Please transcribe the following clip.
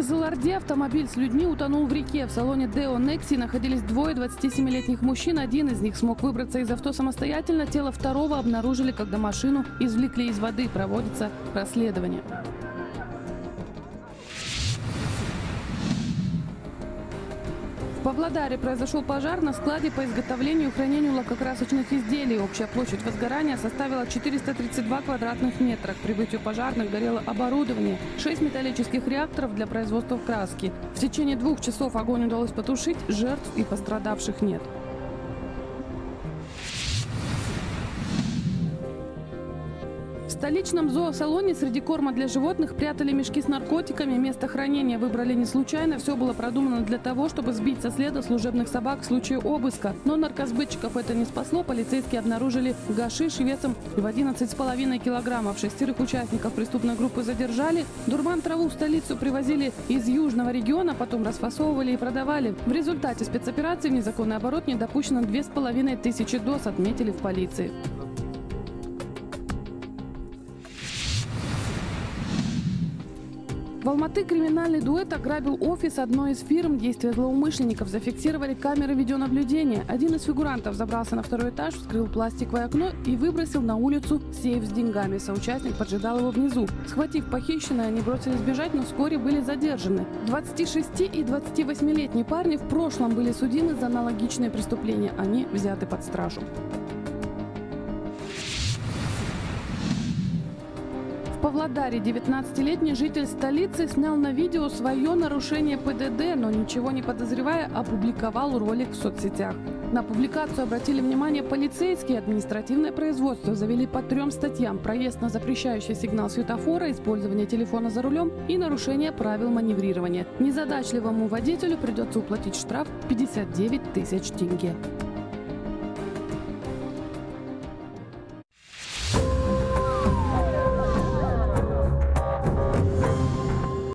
Кызылорде автомобиль с людьми утонул в реке. В салоне Део Некси находились двое 27-летних мужчин. Один из них смог выбраться из авто самостоятельно. Тело второго обнаружили, когда машину извлекли из воды. Проводится расследование. В Павлодаре произошел пожар на складе по изготовлению и хранению лакокрасочных изделий. Общая площадь возгорания составила 432 квадратных метра. К прибытию пожарных горело оборудование, 6 металлических реакторов для производства краски. В течение 2 часов огонь удалось потушить, жертв и пострадавших нет. В столичном зоосалоне среди корма для животных прятали мешки с наркотиками. Место хранения выбрали не случайно. Все было продумано для того, чтобы сбить со следа служебных собак в случае обыска. Но наркосбытчиков это не спасло. Полицейские обнаружили гашиш весом в 11,5 килограммов. 6 участников преступной группы задержали. Дурман-траву в столицу привозили из южного региона, потом расфасовывали и продавали. В результате спецоперации в незаконный оборот не допущено 2500 доз, отметили в полиции. В Алматы криминальный дуэт ограбил офис одной из фирм. Действия злоумышленников зафиксировали камеры видеонаблюдения. Один из фигурантов забрался на 2-й этаж, вскрыл пластиковое окно и выбросил на улицу сейф с деньгами. Соучастник поджидал его внизу. Схватив похищенное, они бросились бежать, но вскоре были задержаны. 26 и 28-летние парни в прошлом были судимы за аналогичные преступления. Они взяты под стражу. В Павлодаре 19-летний житель столицы снял на видео свое нарушение ПДД, но ничего не подозревая, опубликовал ролик в соцсетях. На публикацию обратили внимание полицейские. Административное производство завели по 3 статьям: проезд на запрещающий сигнал светофора, использование телефона за рулем и нарушение правил маневрирования. Незадачливому водителю придется уплатить штраф 59 000 тенге.